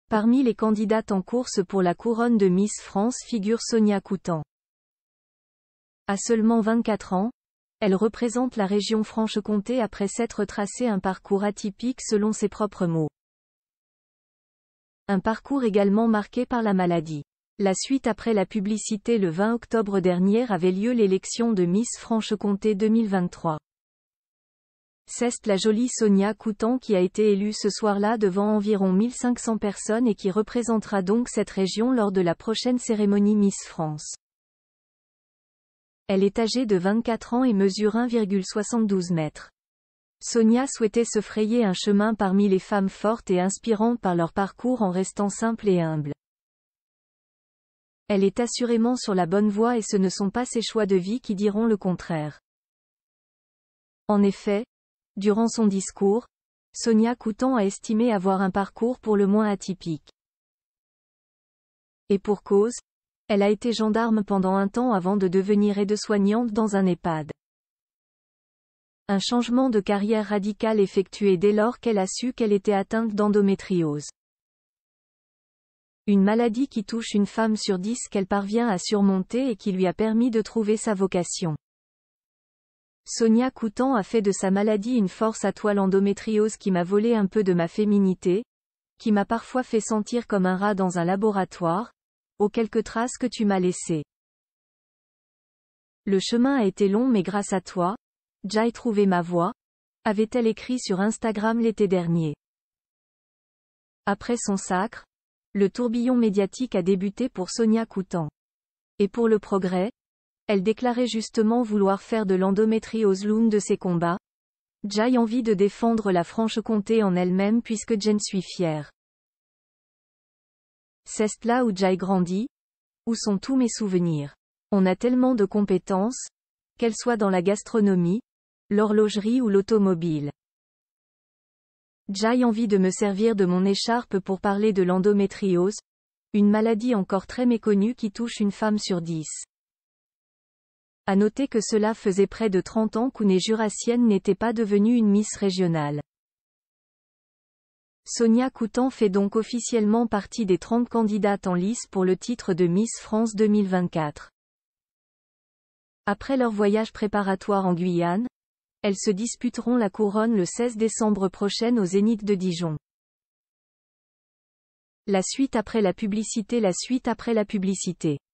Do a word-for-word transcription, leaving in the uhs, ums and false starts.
Parmi les candidates en course pour la couronne de Miss France figure Sonia Coutan. À seulement vingt-quatre ans, elle représente la région Franche-Comté après s'être tracé un parcours atypique selon ses propres mots. Un parcours également marqué par la maladie. La suite après la publicité le vingt octobre dernier avait lieu l'élection de Miss Franche-Comté deux mille vingt-trois. C'est la jolie Sonia Coutan qui a été élue ce soir-là devant environ mille cinq cents personnes et qui représentera donc cette région lors de la prochaine cérémonie Miss France. Elle est âgée de vingt-quatre ans et mesure un virgule soixante-douze mètres. Sonia souhaitait se frayer un chemin parmi les femmes fortes et inspirantes par leur parcours en restant simple et humble. Elle est assurément sur la bonne voie et ce ne sont pas ses choix de vie qui diront le contraire. En effet, durant son discours, Sonia Coutan a estimé avoir un parcours pour le moins atypique. Et pour cause, elle a été gendarme pendant un temps avant de devenir aide-soignante dans un EHPAD. Un changement de carrière radical effectué dès lors qu'elle a su qu'elle était atteinte d'endométriose. Une maladie qui touche une femme sur dix qu'elle parvient à surmonter et qui lui a permis de trouver sa vocation. Sonia Coutan a fait de sa maladie une force à toi l'endométriose qui m'a volé un peu de ma féminité, qui m'a parfois fait sentir comme un rat dans un laboratoire, aux quelques traces que tu m'as laissées. Le chemin a été long mais grâce à toi, j'ai trouvé ma voie, avait-elle écrit sur Instagram l'été dernier. Après son sacre, le tourbillon médiatique a débuté pour Sonia Coutan. Et pour le progrès, elle déclarait justement vouloir faire de l'endométriose l'une de ses combats. J'ai envie de défendre la Franche-Comté en elle-même puisque j'en suis fière. C'est là où j'ai grandi, où sont tous mes souvenirs. On a tellement de compétences, qu'elles soient dans la gastronomie, l'horlogerie ou l'automobile. J'ai envie de me servir de mon écharpe pour parler de l'endométriose, une maladie encore très méconnue qui touche une femme sur dix. À noter que cela faisait près de trente ans qu'une jurassienne n'était pas devenue une Miss régionale. Sonia Coutan fait donc officiellement partie des trente candidates en lice pour le titre de Miss France deux mille vingt-quatre. Après leur voyage préparatoire en Guyane, elles se disputeront la couronne le seize décembre prochain au Zénith de Dijon. La suite après la publicité La suite après la publicité.